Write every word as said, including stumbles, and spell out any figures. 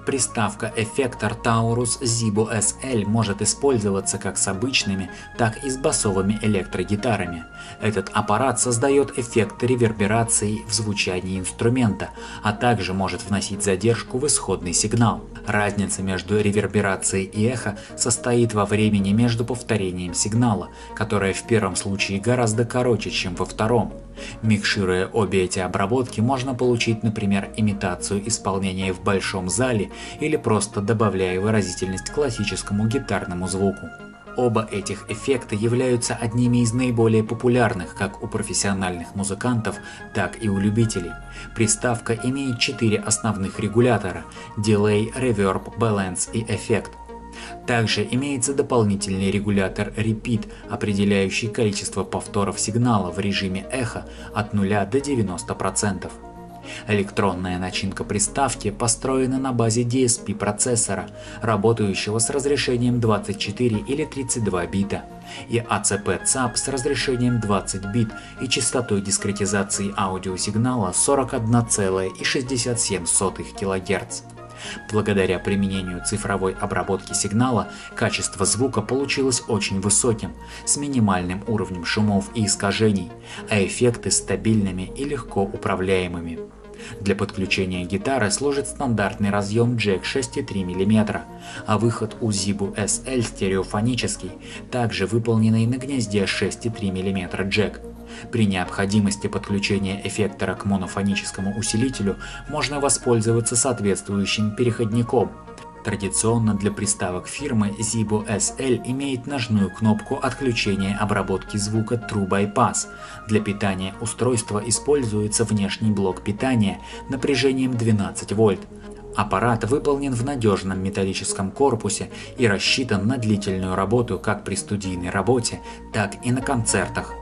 Приставка эффектор Taurus Zibo эс эл может использоваться как с обычными, так и с басовыми электрогитарами. Этот аппарат создает эффект реверберации в звучании инструмента, а также может вносить задержку в исходный сигнал. Разница между реверберацией и эхо состоит во времени между повторением сигнала, которое в первом случае гораздо короче, чем во втором. Микшируя обе эти обработки, можно получить, например, имитацию исполнения в большом зале или просто добавляя выразительность классическому гитарному звуку. Оба этих эффекта являются одними из наиболее популярных как у профессиональных музыкантов, так и у любителей. Приставка имеет четыре основных регулятора – Delay, Reverb, Balance и Effect. Также имеется дополнительный регулятор Repeat, определяющий количество повторов сигнала в режиме эхо от нуля до девяноста процентов. Электронная начинка приставки построена на базе ди эс пи процессора, работающего с разрешением двадцать четыре или тридцать два бита, и эй си пи цап с разрешением двадцать бит и частотой дискретизации аудиосигнала сорок одна целая шестьдесят семь сотых килогерца. Благодаря применению цифровой обработки сигнала, качество звука получилось очень высоким, с минимальным уровнем шумов и искажений, а эффекты стабильными и легко управляемыми. Для подключения гитары служит стандартный разъем джек шесть и три миллиметра, а выход у Zibo эс эл стереофонический, также выполненный на гнезде шесть и три миллиметра джек. При необходимости подключения эффектора к монофоническому усилителю можно воспользоваться соответствующим переходником. Традиционно для приставок фирмы Zibo эс эл имеет ножную кнопку отключения обработки звука True Bypass. Для питания устройства используется внешний блок питания напряжением двенадцать вольт. Аппарат выполнен в надежном металлическом корпусе и рассчитан на длительную работу как при студийной работе, так и на концертах.